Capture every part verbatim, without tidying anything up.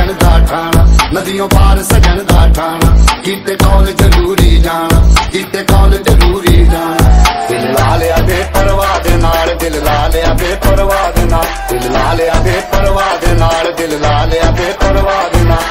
सजन दा ठाणा, नदियों पार सजन दा ठाणा, कीते कॉल जरूरी जाना, कीते कॉल जरूरी जाना। दिल ला लिया बेपरवाह दे नाल, दिल ला लिया बेपरवाह दे नाल, दिल ला लिया बेपरवाह दे नाल, दिल ला लिया बेपरवाह दे नाल।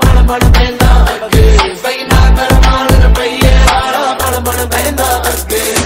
Bend up again.